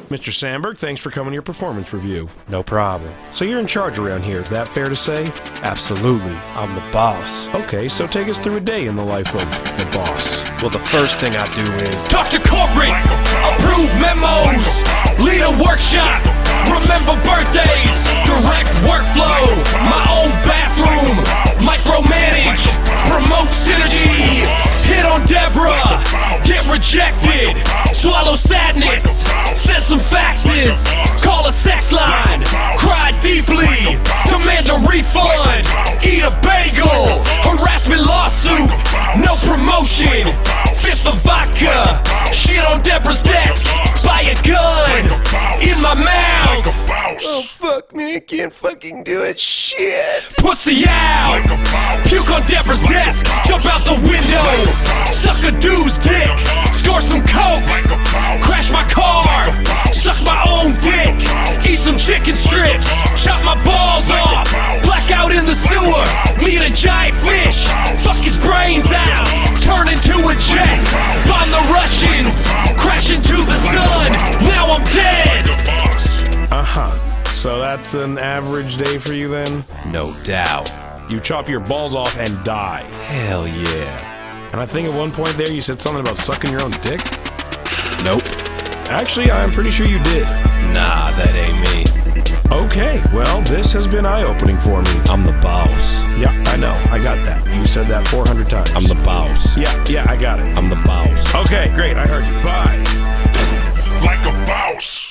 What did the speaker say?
Mr. Samberg, thanks for coming to your performance review. No problem. So you're in charge around here, is that fair to say? Absolutely. I'm the boss. Okay, so take us through a day in the life of the boss. Well, the first thing I do is talk to corporate, approve memos, lead a workshop, remember birthdays, direct workflow, my own bathroom, micromanage, promote synergy, hit on Deborah, get rejected, swallow sadness, send some faxes, call a sex line, cry deeply, demand a refund, eat a bagel, harassment lawsuit, no promotion, fifth of vodka, shit on Deborah's desk, buy a gun, in my mouth. oh fuck me, I can't fucking do it. Shit. Pussy out, puke on Deborah's desk, jump out the window, suck a dude's dick, score some coke, crash my car, suck my own dick, eat some chicken strips, chop my balls off, black out in the sewer, meet a giant fish, fuck his brains out, turn into a jet, bomb the Russians, crash into the sun, now I'm dead. Uh-huh. So that's an average day for you then? No doubt. You chop your balls off and die. Hell yeah. And I think at one point there you said something about sucking your own dick? Nope. Actually, I'm pretty sure you did. Nah, that ain't me. Okay, well, this has been eye-opening for me. I'm the boss. Yeah, I know. I got that. You said that 400 times. I'm the boss. Yeah, I got it. I'm the boss. Okay, great. I heard you. Bye. Like a boss.